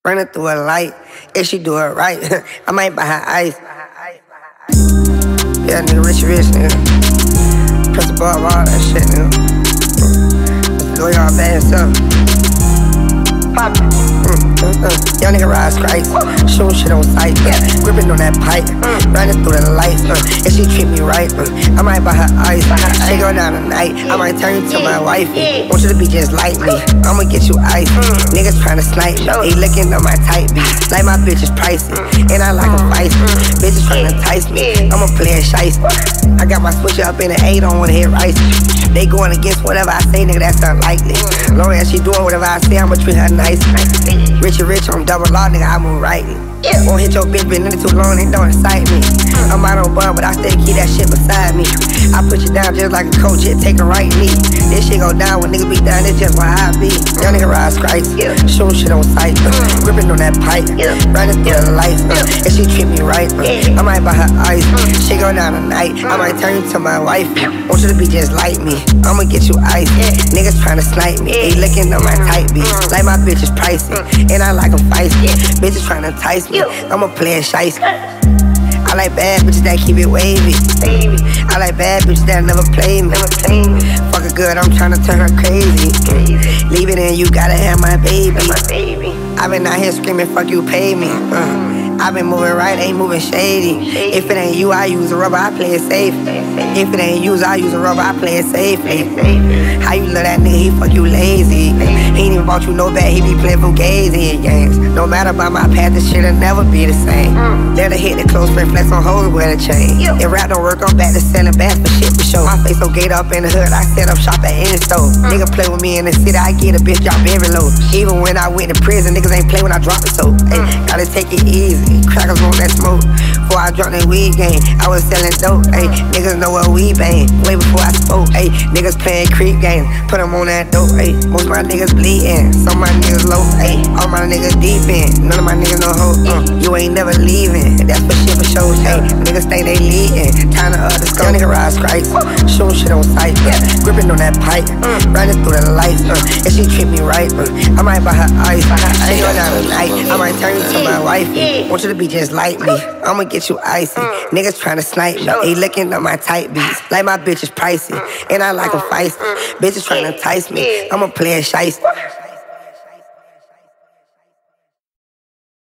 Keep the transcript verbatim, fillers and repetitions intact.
Running through a light, if she do it right, I might buy her ice. Yeah, nigga, rich, rich, nigga. Press above all that shit, nigga. Go y'all bad stuff. Mm, uh, young nigga rise Christ, shooting shit on sight, yeah. Gripping on that pipe, running through the lights. Uh, if she treat me right, uh, I might buy her ice. She go down tonight, I might turn you to my wifey. Want you to be just like me, I'ma get you ice. Niggas tryna snipe me, they looking at my tight beat. Like my bitch is pricey, and I like them feisty. Bitches tryna entice me, I'ma play a shiesty. I got my switcher up in the A, don't wanna hit rice. They going against whatever I say, nigga, that's unlikely. Long as she doing whatever I say, I'ma treat her nice. Rich and rich, I'm double law, nigga, I move right. Yeah. Won't hit your bitch, been in it too long, it don't excite me. I'm out on bun, but I still keep that shit beside me. I put you down just like a coach, it take a right knee. This shit go down when niggas be down, it's just why I be. Young nigga rise Christ, yeah. Shooting shit on sight, uh, gripping on that pipe, yeah. Running through the lights, uh, if she treat me right, uh, I might buy her ice. She go down tonight, I might turn you to my wifey. Want you to be just like me, I'ma get you ice. Niggas tryna snipe me, they looking at my tight beat. Like my bitch is pricey, and I like them feisty. Bitches tryna entice me, I'ma play a shiesty. I like bad bitches that keep it wavy. I like bad bitches that never play me. Fuck her good, I'm tryna turn her crazy. Leave it in, you gotta have my baby. I been out here screaming, fuck you, pay me. Uh. I been moving right, ain't moving shady. If it ain't you, I use a rubber, I play it safe. If it ain't you, I use a rubber, I play it safely. How you love that nigga, he fuck you lazy. He ain't even bought you no bad, he be playing fugazi games. No matter about my path, this shit'll never be the same. Let her hit the close friend, flex on hoes, wear the chain. If rap don't work, I'm back to selling bags for shit for show. My face so gate up in the hood, I set up shop at any store. Nigga play with me in the city, I get a bitch drop every load. Even when I went to prison, niggas ain't play when I drop the soap. Ay, gotta take it easy. Crackers want that smoke. Before I dropped that weed game, I was selling dope. Ayy, niggas know what we bang. Way before I spoke. Ayy, niggas playing creep games. Put them on that dope. Ayy, most of my niggas bleeding. Some of my niggas low. Ayy, all my niggas deep in. None of my niggas know hope. Uh, you ain't never leaving. That's for shit for show. Ayy, niggas think they leading. Time to other scope. Young nigga rise Christ. Shooting shit on sight. Uh, gripping on that pipe. Uh, running through the lights. Uh, if she treat me right, uh, I might buy her ice. She go down tonight. I might turn you to my wifey. Want you to be just like me, I'ma get you icy. Niggas tryna snipe me, they looking at my tight beats. Like my bitch is pricey, and I like them feisty. Bitches tryna entice me, I'ma play a shiesty.